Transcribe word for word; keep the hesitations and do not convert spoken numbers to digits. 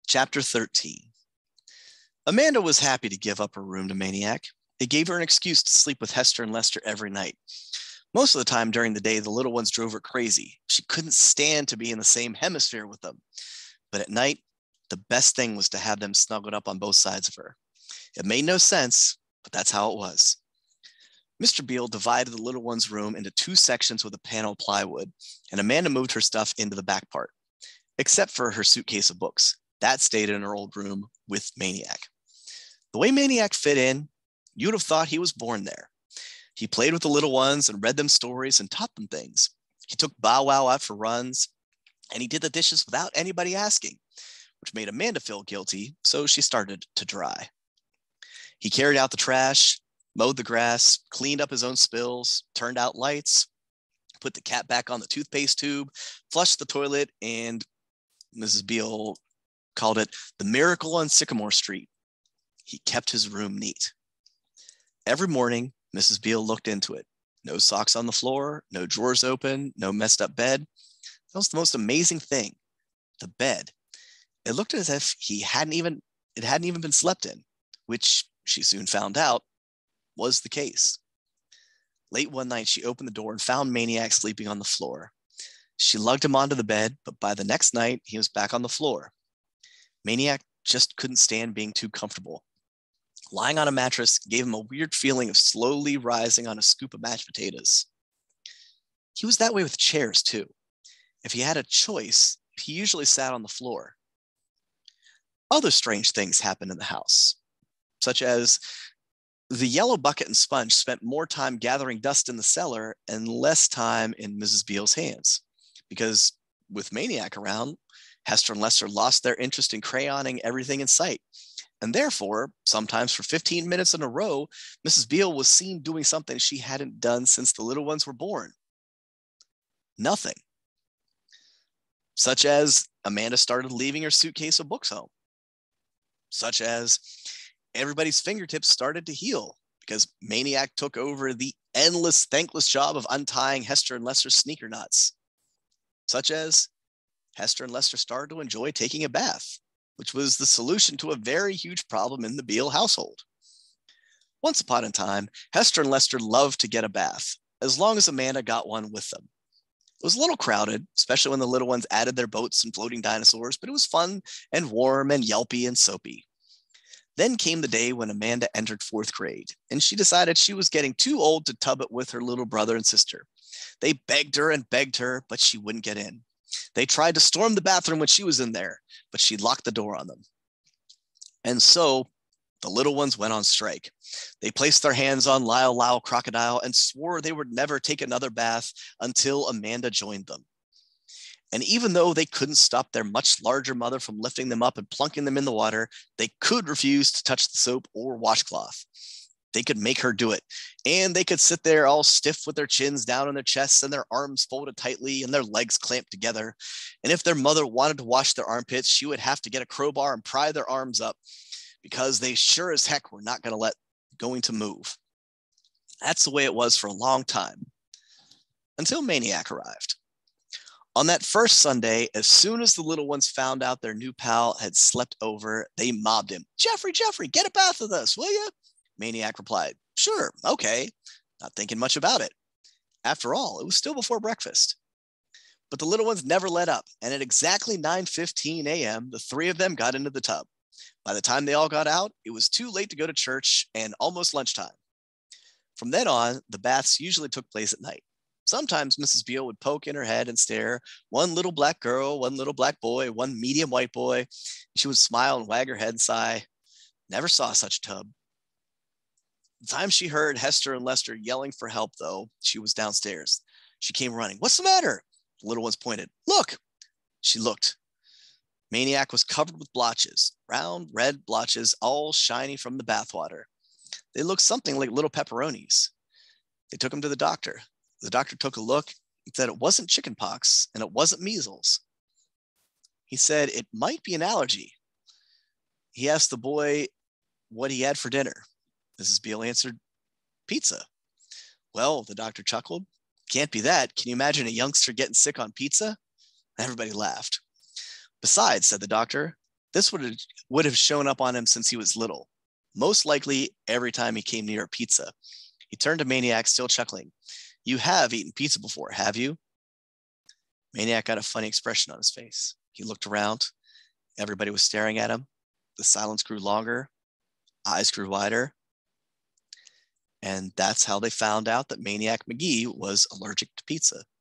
Chapter thirteen. Amanda was happy to give up her room to Maniac. It gave her an excuse to sleep with Hester and Lester every night. Most of the time during the day, the little ones drove her crazy. She couldn't stand to be in the same hemisphere with them. But at night, the best thing was to have them snuggled up on both sides of her. It made no sense, but that's how it was. Mister Beale divided the little one's room into two sections with a panel of plywood, and Amanda moved her stuff into the back part, except for her suitcase of books. That stayed in her old room with Maniac. The way Maniac fit in, you'd have thought he was born there. He played with the little ones and read them stories and taught them things. He took Bow Wow out for runs, and he did the dishes without anybody asking, which made Amanda feel guilty, so she started to dry. He carried out the trash, mowed the grass, cleaned up his own spills, turned out lights, put the cat back on the toothpaste tube, flushed the toilet, and Missus Beale called it the miracle on Sycamore Street. He kept his room neat. Every morning, Missus Beale looked into it. No socks on the floor, no drawers open, no messed up bed. That was the most amazing thing. The bed. It looked as if he hadn't even, it hadn't even been slept in, which she soon found out was the case. Late one night, she opened the door and found Maniac sleeping on the floor. She lugged him onto the bed, but by the next night, he was back on the floor. Maniac just couldn't stand being too comfortable. Lying on a mattress gave him a weird feeling of slowly rising on a scoop of mashed potatoes. He was that way with chairs, too. If he had a choice, he usually sat on the floor. Other strange things happened in the house, such as the yellow bucket and sponge spent more time gathering dust in the cellar and less time in Missus Beale's hands, because with Maniac around, Hester and Lester lost their interest in crayoning everything in sight. And therefore, sometimes for fifteen minutes in a row, Missus Beale was seen doing something she hadn't done since the little ones were born. Nothing. Such as Amanda started leaving her suitcase of books home. Such as everybody's fingertips started to heal because Maniac took over the endless, thankless job of untying Hester and Lester's sneaker knots. Such as Hester and Lester started to enjoy taking a bath, which was the solution to a very huge problem in the Beale household. Once upon a time, Hester and Lester loved to get a bath, as long as Amanda got one with them. It was a little crowded, especially when the little ones added their boats and floating dinosaurs, but it was fun and warm and yelpy and soapy. Then came the day when Amanda entered fourth grade, and she decided she was getting too old to tub it with her little brother and sister. They begged her and begged her, but she wouldn't get in. They tried to storm the bathroom when she was in there, but she locked the door on them. And so the little ones went on strike. They placed their hands on Lyle Lyle Crocodile and swore they would never take another bath until Amanda joined them. And even though they couldn't stop their much larger mother from lifting them up and plunking them in the water, they could refuse to touch the soap or washcloth. They could make her do it. And they could sit there all stiff with their chins down on their chests and their arms folded tightly and their legs clamped together. And if their mother wanted to wash their armpits, she would have to get a crowbar and pry their arms up because they sure as heck were not going to let going to move. That's the way it was for a long time, until Maniac arrived. On that first Sunday, as soon as the little ones found out their new pal had slept over, they mobbed him. Jeffrey, Jeffrey, get a bath with us, will you? Maniac replied, sure, okay, not thinking much about it. After all, it was still before breakfast. But the little ones never let up, and at exactly nine fifteen a.m., the three of them got into the tub. By the time they all got out, it was too late to go to church and almost lunchtime. From then on, the baths usually took place at night. Sometimes Missus Beale would poke in her head and stare, one little black girl, one little black boy, one medium white boy. She would smile and wag her head and sigh, never saw such a tub. The time she heard Hester and Lester yelling for help, though, she was downstairs. She came running. What's the matter? The little ones pointed. Look. She looked. Maniac was covered with blotches, round red blotches, all shiny from the bathwater. They looked something like little pepperonis. They took him to the doctor. The doctor took a look and said it wasn't chicken pox and it wasn't measles. He said it might be an allergy. He asked the boy what he had for dinner. Missus Beale answered, pizza. Well, the doctor chuckled. Can't be that. Can you imagine a youngster getting sick on pizza? Everybody laughed. Besides, said the doctor, This would have, would have shown up on him since he was little, most likely every time he came near a pizza. He turned to Maniac, still chuckling. You have eaten pizza before, have you? Maniac got a funny expression on his face. He looked around. Everybody was staring at him. The silence grew longer. Eyes grew wider. And that's how they found out that Maniac Magee was allergic to pizza.